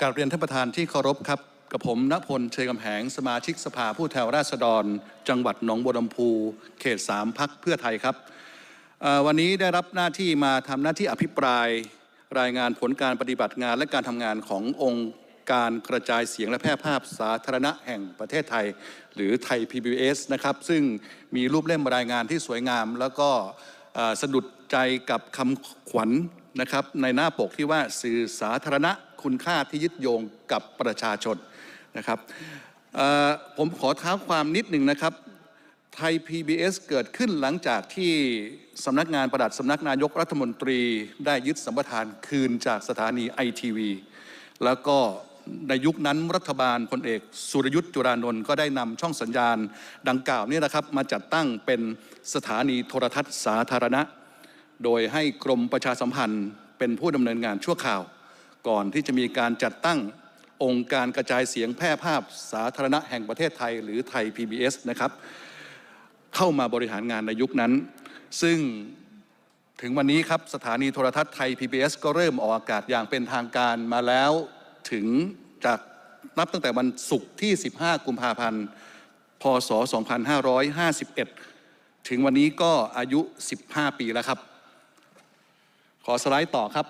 กราบเรียนท่านประธานที่เคารพครับกับผมณพล เชยกำแหงสมาชิกสภาผู้แทนราษฎรจังหวัดหนองบัวลำพูเขต 3 พรรคเพื่อไทยครับวันนี้ได้รับหน้าที่มาทำหน้าที่อภิปรายรายงานผลการปฏิบัติงานและการทำงานขององค์การกระจายเสียงและแพร่ภาพสาธารณะแห่งประเทศไทยหรือไทย PBS นะครับซึ่งมีรูปเล่มรายงานที่สวยงามแล้วก็สะดุดใจกับคำขวัญนะครับในหน้าปกที่ว่าสื่อสาธารณะคุณค่าที่ยึดโยงกับประชาชนนะครับผมขอเท้าความนิดหนึ่งนะครับไทย PBS เกิดขึ้นหลังจากที่สำนักงานปลัดสำนักนายกรัฐมนตรีได้ยึดสัมปทานคืนจากสถานี ITV แล้วก็ในยุคนั้นรัฐบาลพลเอกสุรยุทธ์จุรานนท์ก็ได้นำช่องสัญญาณดังกล่าวนี้นะครับมาจัดตั้งเป็นสถานีโทรทัศน์สาธารณะโดยให้กรมประชาสัมพันธ์เป็นผู้ดำเนินงานชั่วคราวก่อนที่จะมีการจัดตั้งองค์การกระจายเสียงแพร่ภาพสาธารณะแห่งประเทศไทยหรือไทย PBS นะครับเข้ามาบริหารงานในยุคนั้นซึ่งถึงวันนี้ครับสถานีโทรทัศน์ไทย PBS ก็เริ่มออกอากาศอย่างเป็นทางการมาแล้วถึงจากนับตั้งแต่วันศุกร์ที่ 15 กุมภาพันธ์ พ.ศ. 2551 ถึงวันนี้ก็อายุ 15 ปีแล้วครับขอสไลด์ต่อครับ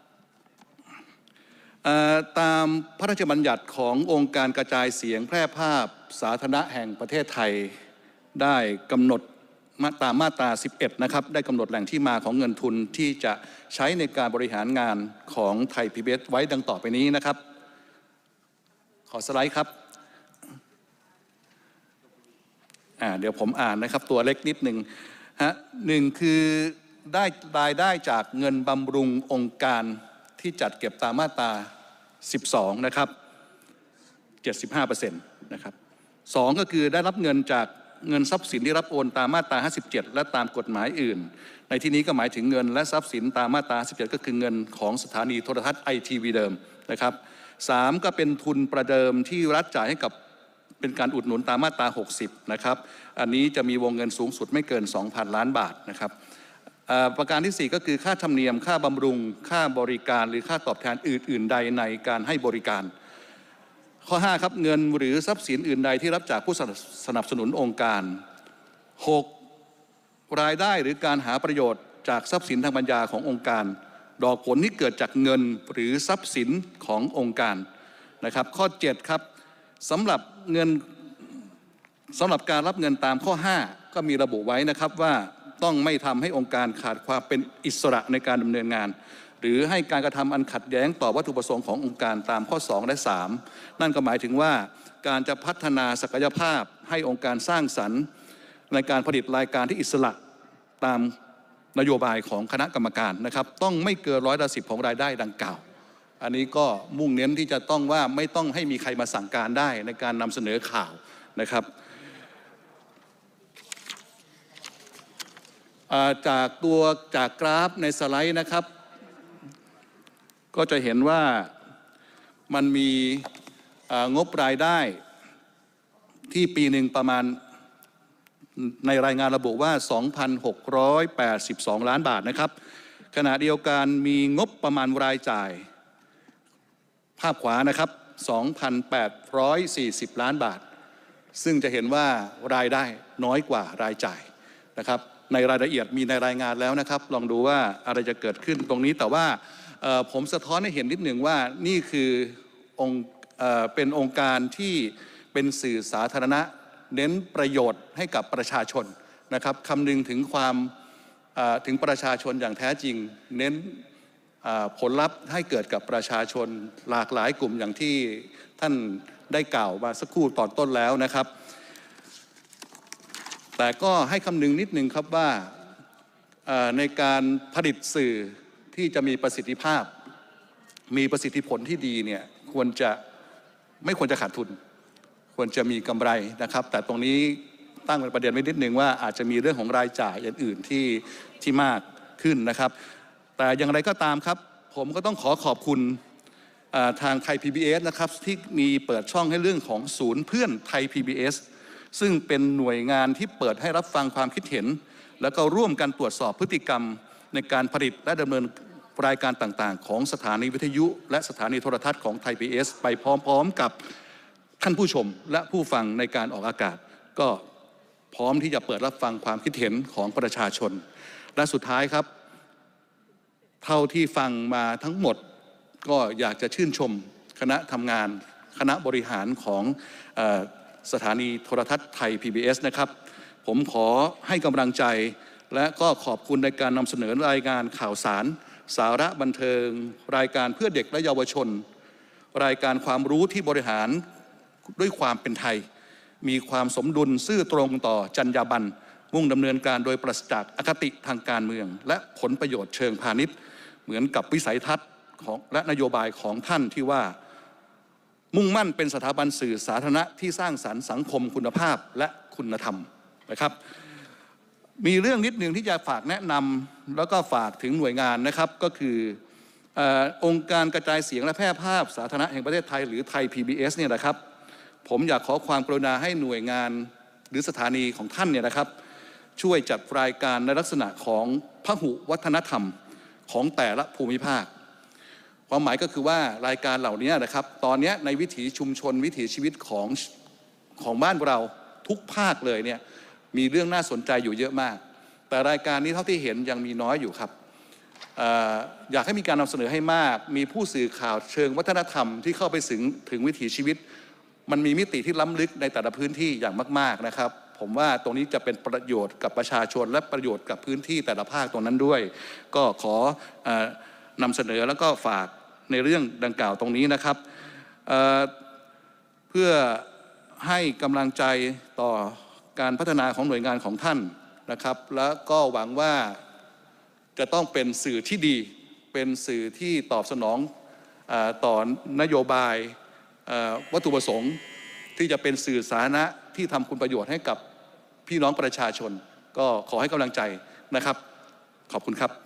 ตามพระราชบัญญัติขององค์การกระจายเสียงแพร่ภาพสาธารณะแห่งประเทศไทยได้กำหนดตามมาตรา 11 นะครับได้กำหนดแหล่งที่มาของเงินทุนที่จะใช้ในการบริหารงานของไทย PBS ไว้ดังต่อไปนี้นะครับขอสไลด์ครับเดี๋ยวผมอ่านนะครับตัวเล็กนิดหนึ่งหนึ่งคือได้รายได้จากเงินบำรุงองค์การที่จัดเก็บตามมาตรา 12 นะครับ 75% นะครับ2ก็คือได้รับเงินจากเงินทรัพย์สินที่รับโอนตามมาตรา 57 และตามกฎหมายอื่นในที่นี้ก็หมายถึงเงินและทรัพย์สินตามมาตรา 17 ก็คือเงินของสถานีโทรทัศน์ ITV เดิมนะครับ3ก็เป็นทุนประเดิมที่รัฐจ่ายให้กับเป็นการอุดหนุนตามมาตรา 60 นะครับอันนี้จะมีวงเงินสูงสุดไม่เกิน 2,000 ล้านบาทนะครับประการที่4ก็คือค่าธรรมเนียมค่าบำรุงค่าบริการหรือค่าตอบแทนอื่นๆใดในการให้บริการข้อ5ครับเงินหรือทรัพย์สินอื่นใดที่รับจากผู้สนับสนุนองค์การ6รายได้หรือการหาประโยชน์จากทรัพย์สินทางปัญญาขององค์การดอกผลที่เกิดจากเงินหรือทรัพย์สินขององค์การนะครับข้อ7ครับสำหรับการรับเงินตามข้อ5ก็มีระบุไว้นะครับว่าต้องไม่ทำให้องค์การขาดความเป็นอิสระในการดำเนินงานหรือให้การกระทำอันขัดแย้งต่อวัตถุประสงค์ขององค์การตามข้อ2และ3นั่นก็หมายถึงว่าการจะพัฒนาศักยภาพให้องค์การสร้างสรรค์ในการผลิตรายการที่อิสระตามนโยบายของคณะกรรมการนะครับต้องไม่เกิน10%ของรายได้ดังกล่าวอันนี้ก็มุ่งเน้นที่จะต้องว่าไม่ต้องให้มีใครมาสั่งการได้ในการนำเสนอข่าวนะครับจากกราฟในสไลด์นะครับก็จะเห็นว่ามันมีงบรายได้ที่ปีหนึ่งประมาณในรายงานระบุว่า 2,682 ล้านบาทนะครับขณะเดียวกันมีงบประมาณรายจ่ายภาพขวานะครับ 2,840 ล้านบาทซึ่งจะเห็นว่ารายได้น้อยกว่ารายจ่ายนะครับในรายละเอียดมีในรายงานแล้วนะครับลองดูว่าอะไรจะเกิดขึ้นตรงนี้แต่ว่าผมสะท้อนให้เห็นนิดหนึ่งว่านี่คือเป็นองค์การที่เป็นสื่อสาธารณะเน้นประโยชน์ให้กับประชาชนนะครับคำนึงถึงถึงประชาชนอย่างแท้จริงเน้นผลลัพธ์ให้เกิดกับประชาชนหลากหลายกลุ่มอย่างที่ท่านได้กล่าวมาสักครู่ตอนต้นแล้วนะครับแต่ก็ให้คำนึงนิดนึงครับว่าในการผลิตสื่อที่จะมีประสิทธิภาพมีประสิทธิผลที่ดีเนี่ยไม่ควรจะขาดทุนควรจะมีกำไรนะครับแต่ตรงนี้ตั้งเป็นประเด็นไว้นิดนึงว่าอาจจะมีเรื่องของรายจ่ายอื่นๆที่มากขึ้นนะครับแต่อย่างไรก็ตามครับผมก็ต้องขอบคุณทางไทย PBS นะครับที่มีเปิดช่องให้เรื่องของศูนย์เพื่อนไทย PBS ซึ่งเป็นหน่วยงานที่เปิดให้รับฟังความคิดเห็นแล้วก็ร่วมกันตรวจสอบพฤติกรรมในการผลิตและดำเนินรายการต่างๆของสถานีวิทยุและสถานีโทรทัศน์ของไทย PBS ไปพร้อมๆกับท่านผู้ชมและผู้ฟังในการออกอากาศก็พร้อมที่จะเปิดรับฟังความคิดเห็นของประชาชนและสุดท้ายครับเท่าที่ฟังมาทั้งหมดก็อยากจะชื่นชมคณะทำงานคณะบริหารของสถานีโทรทัศน์ไทย PBS นะครับผมขอให้กำลังใจและก็ขอบคุณในการนำเสนอรายงานข่าวสารสาระบันเทิงรายการเพื่อเด็กและเยาวชนรายการความรู้ที่บริหารด้วยความเป็นไทยมีความสมดุลซื่อตรงต่อจรรยาบรรณมุ่งดำเนินการโดยปราศจากอคติทางการเมืองและผลประโยชน์เชิงพาณิชย์เหมือนกับวิสัยทัศน์ของและนโยบายของท่านที่ว่ามุ่งมั่นเป็นสถาบันสื่อสาธารณะที่สร้างสรรค์สังคมคุณภาพและคุณธรรมนะครับมีเรื่องนิดหนึ่งที่จะฝากแนะนำแล้วก็ฝากถึงหน่วยงานนะครับก็คือองค์การกระจายเสียงและแพร่ภาพสาธารณะแห่งประเทศไทยหรือไทย PBS เนี่ยนะครับผมอยากขอความกรุณาให้หน่วยงานหรือสถานีของท่านเนี่ยนะครับช่วยจัดรายการในลักษณะของพหุวัฒนธรรมของแต่ละภูมิภาคความหมายก็คือว่ารายการเหล่านี้นะครับตอนนี้ในวิถีชุมชนวิถีชีวิตของบ้านเราทุกภาคเลยเนี่ยมีเรื่องน่าสนใจอยู่เยอะมากแต่รายการนี้เท่าที่เห็นยังมีน้อยอยู่ครับอยากให้มีการนำเสนอให้มากมีผู้สื่อข่าวเชิงวัฒนธรรมที่เข้าไปถึงวิถีชีวิตมันมีมิติที่ล้ำลึกในแต่ละพื้นที่อย่างมากๆนะครับผมว่าตรงนี้จะเป็นประโยชน์กับประชาชนและประโยชน์กับพื้นที่แต่ละภาคตรงนั้นด้วยก็ขอนำเสนอแล้วก็ฝากในเรื่องดังกล่าวตรงนี้นะครับเพื่อให้กำลังใจต่อการพัฒนาของหน่วยงานของท่านนะครับแล้วก็หวังว่าจะต้องเป็นสื่อที่ดีเป็นสื่อที่ตอบสนองต่อนโยบายวัตถุประสงค์ที่จะเป็นสื่อสาธารณะที่ทำคุณประโยชน์ให้กับพี่น้องประชาชนก็ขอให้กำลังใจนะครับขอบคุณครับ